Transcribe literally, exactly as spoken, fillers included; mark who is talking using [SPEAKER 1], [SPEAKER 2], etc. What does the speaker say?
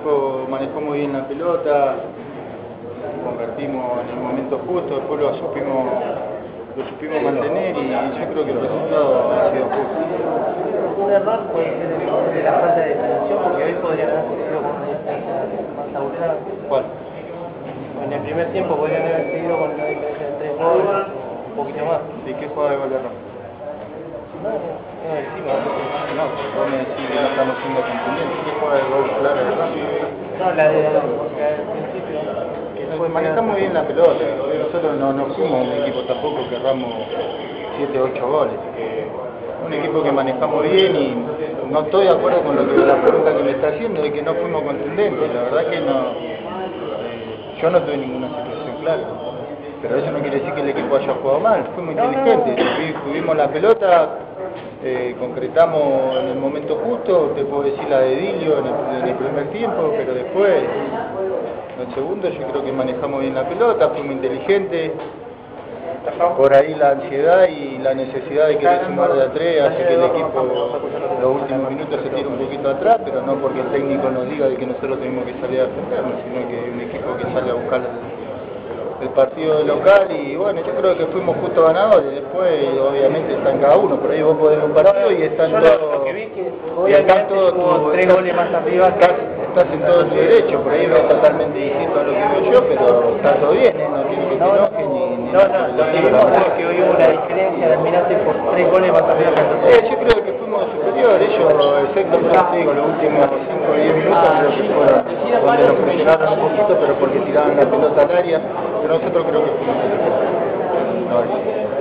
[SPEAKER 1] equipo manejó muy bien la pelota, convertimos en el momento justo, después lo supimos, lo supimos mantener y yo creo que el resultado ha sido justo.
[SPEAKER 2] Un error puede ser de, de la falta de definición, porque hoy podrían haber seguido con una defensa más abultada.
[SPEAKER 1] ¿Cuál?
[SPEAKER 2] En el primer tiempo podrían haber seguido con una diferencia de tres goles, un poquito más.
[SPEAKER 1] ¿Y qué juega de gol error?
[SPEAKER 2] No, no encima.
[SPEAKER 1] No, vos me decís que no estamos siendo contundentes. ¿Qué juega de gol claro error?
[SPEAKER 2] No, la de porque al principio.
[SPEAKER 1] Pues manejamos bien la pelota. Nosotros no, no fuimos un equipo tampoco que erramos siete o ocho goles. Un equipo que manejamos bien y no estoy de acuerdo con lo que la pregunta que me está haciendo de que no fuimos contundentes. La verdad que no, eh, yo no tuve ninguna situación clara. Pero eso no quiere decir que el equipo haya jugado mal. Fuimos inteligentes, tuvimos la pelota, eh, concretamos en el momento justo. Te puedo decir la de Dilio en el, en el primer tiempo, pero después, en el segundo, yo creo que manejamos bien la pelota, fuimos inteligentes. Por ahí la ansiedad y la necesidad de querer sumar de a tres hace que el equipo los últimos minutos se tire un poquito atrás, pero no porque el técnico nos diga de que nosotros tenemos que salir a defendernos, sino que un equipo que sale a buscar el, el partido de local. Y bueno, yo creo que fuimos justo ganadores. Después obviamente está en cada uno, por ahí vos podés ver un partido y están todos, y están todos
[SPEAKER 2] tres goles más arriba.
[SPEAKER 1] Estás, estás en todo tu derecho, por ahí ves totalmente distinto a lo que veo yo, pero está todo bien, ¿eh? No tiene que te enojes ni, ni
[SPEAKER 2] no, no, lo que vimos es que hoy hubo una diferencia de Almirante por tres goles más arriba que nosotros.
[SPEAKER 1] Eh, yo creo que fuimos superiores, ellos, excepto por te digo, los últimos cinco o diez minutos creo que fueron donde nos presionaron un poquito, pero porque tiraban la pelota al área, pero nosotros creo que fuimos superiores. No,